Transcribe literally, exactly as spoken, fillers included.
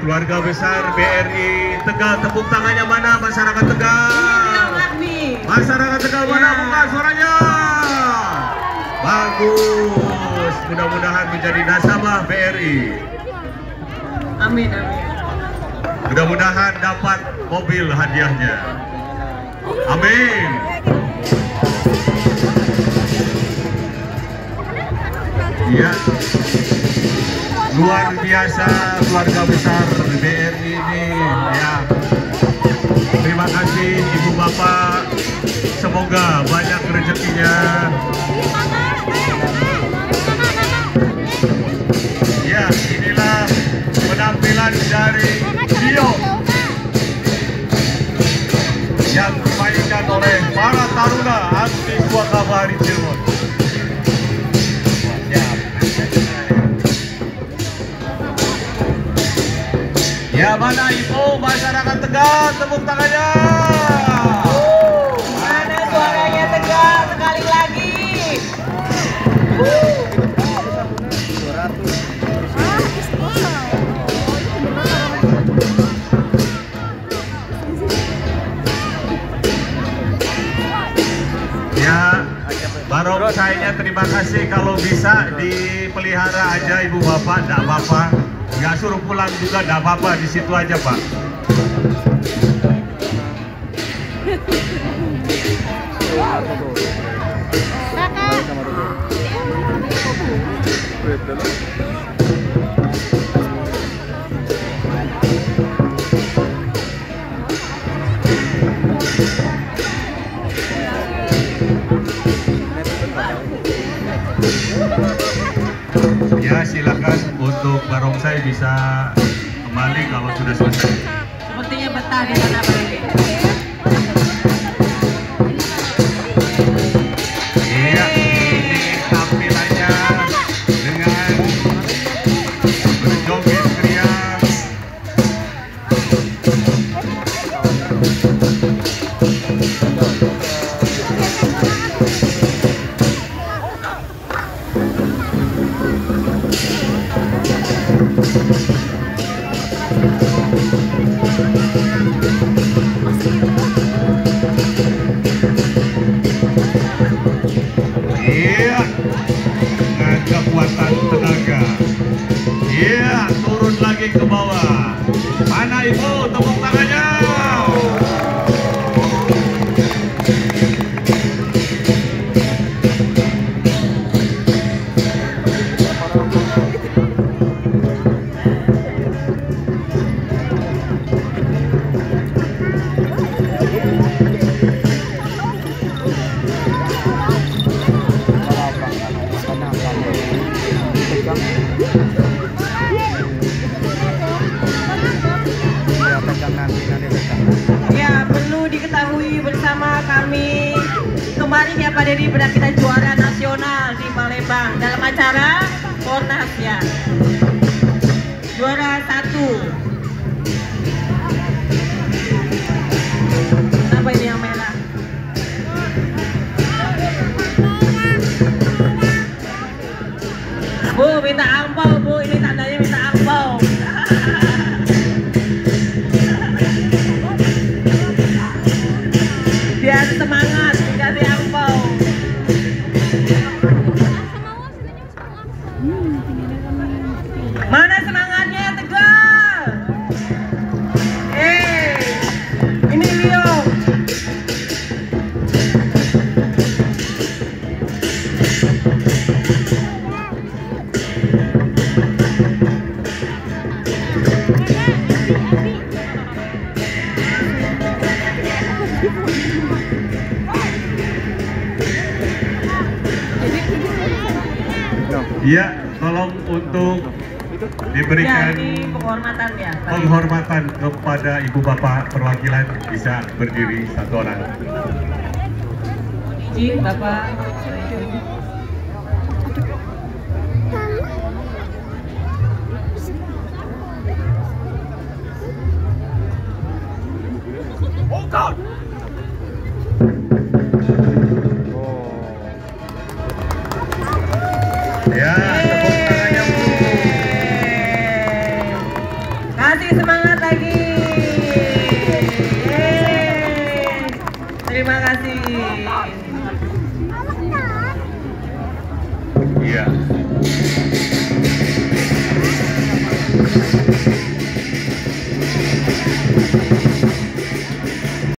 keluarga besar B R I Tegal, tepuk tangannya mana masyarakat Tegal? Masyarakat Tegal mana? Buka suaranya. Bagus, mudah-mudahan menjadi nasabah B R I. Amin, amin. Mudah-mudahan dapat mobil hadiahnya. Amin. Ya, luar biasa keluarga besar B R I ini ya. Terima kasih Ibu Bapak, semoga banyak rezekinya. Ya, inilah penampilan dari Rio yang dimainkan oleh para taruna anti Wakabari Cirebon. Ya, mana Ibu masyarakat Tegal, tepuk tangannya. Mana suaranya Tegal sekali lagi. Ya, barongsainya terima kasih, kalau bisa dipelihara aja Ibu Bapak, enggak apa-apa. Nggak suruh pulang juga, enggak apa-apa, di situ aja Pak. Ya, silakan untuk barongsai bisa kembali kalau sudah selesai. Sepertinya betah di sana Pak ini. Iya, ini tampilannya dengan berjoget teriak. Iya, dengan kekuatan tenaga. Iya, turun lagi ke bawah. Mana Ibu, tepuk tangannya. Ya, perlu diketahui bersama kami, kemarin ya Pak Dedi pernah kita juara nasional di Palembang dalam acara Kornas ya. Juara satu. Apa ini yang merah? Bu, minta angpau Bu, ini tandanya minta angpau. Biar semangat, dikasih angpau. Mana semangatnya Tegal? Eh, ini Leo. Iya, tolong untuk diberikan Ya, ini penghormatan ya. penghormatan kepada Ibu Bapak perwakilan, bisa berdiri satu orang. Izin Bapak. Ya, tepuk tangannya Bu. Kasih semangat lagi. Yeay. Terima kasih. Iya.